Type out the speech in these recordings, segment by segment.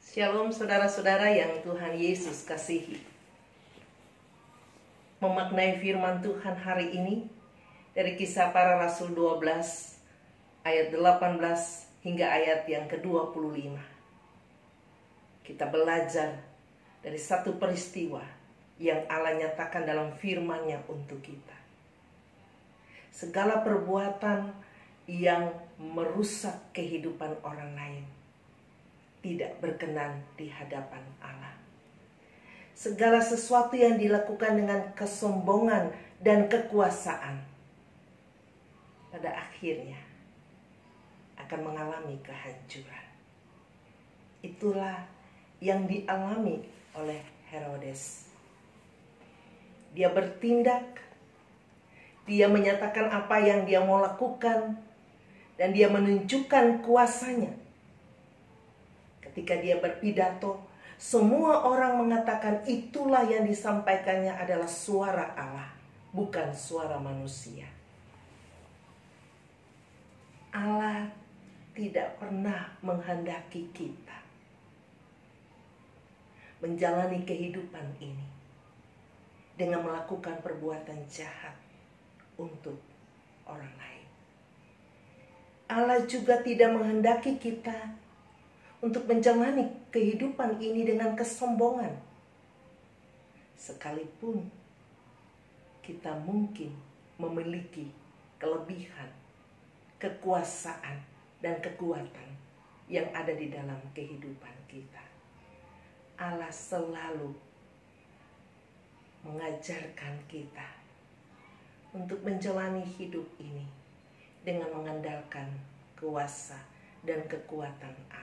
Shalom saudara-saudara yang Tuhan Yesus kasihi. Memaknai firman Tuhan hari ini dari Kisah Para Rasul 12 ayat 18 hingga ayat yang ke-25. Kita belajar dari satu peristiwa yang Allah nyatakan dalam firman-Nya untuk kita. Segala perbuatan yang merusak kehidupan orang lain tidak berkenan di hadapan Allah. Segala sesuatu yang dilakukan dengan kesombongan dan kekuasaan pada akhirnya akan mengalami kehancuran. Itulah yang dialami oleh Herodes. Dia bertindak, dia menyatakan apa yang dia mau lakukan, dan dia menunjukkan kuasanya. Ketika dia berpidato, semua orang mengatakan itulah yang disampaikannya adalah suara Allah, bukan suara manusia. Allah tidak pernah menghendaki kita menjalani kehidupan ini dengan melakukan perbuatan jahat untuk orang lain. Allah juga tidak menghendaki kita untuk menjalani kehidupan ini dengan kesombongan. Sekalipun kita mungkin memiliki kelebihan, kekuasaan, dan kekuatan yang ada di dalam kehidupan kita. Allah selalu mengajarkan kita untuk menjalani hidup ini dengan mengandalkan kuasa dan kekuatan Allah.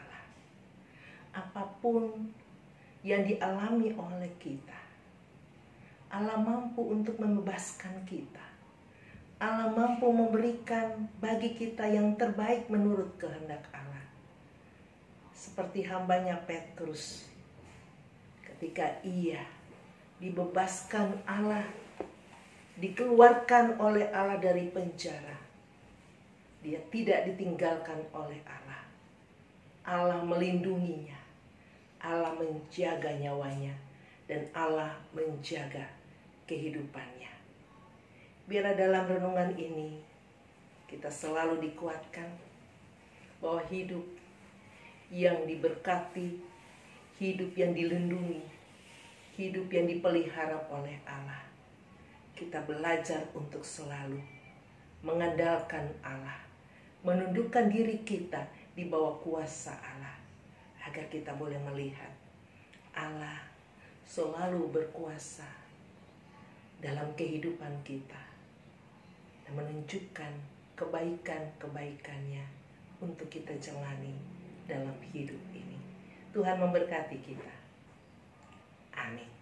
Apapun yang dialami oleh kita, Allah mampu untuk membebaskan kita. Allah mampu memberikan bagi kita yang terbaik menurut kehendak Allah. Seperti hambanya Petrus, ketika ia dibebaskan Allah, dikeluarkan oleh Allah dari penjara, dia tidak ditinggalkan oleh Allah. Allah melindunginya, Allah menjaga nyawanya, dan Allah menjaga kehidupannya. Biarlah dalam renungan ini kita selalu dikuatkan bahwa hidup yang diberkati, hidup yang dilindungi, hidup yang dipelihara oleh Allah. Kita belajar untuk selalu mengandalkan Allah, menundukkan diri kita di bawah kuasa Allah, agar kita boleh melihat Allah selalu berkuasa dalam kehidupan kita dan menunjukkan kebaikan-kebaikannya untuk kita jalani dalam hidup ini. Tuhan memberkati kita. Amin.